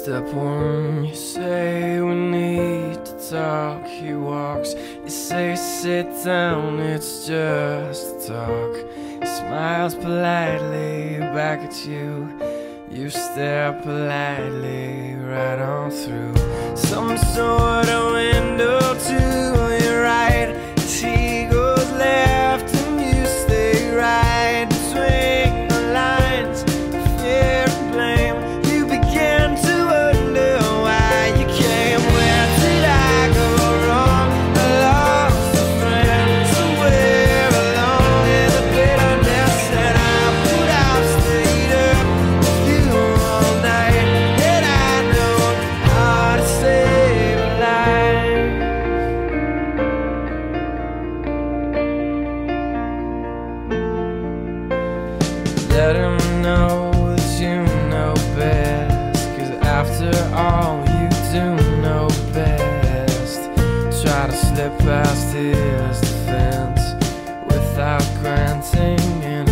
Step one, you say we need to talk. He walks, you say sit down, it's just talk. He smiles politely back at you. You stare politely right on through some sort of window to your right. As he goes left and you stay right between the lines of fear and blame. You begin to wonder why you came. Where did I go wrong? I lost a friend somewhere along in the bitterness that I put out. Stayed up with you all night, and I know how to save a life. Let him know that you know best, 'cause after all you do know best. Try to slip past his defense without granting an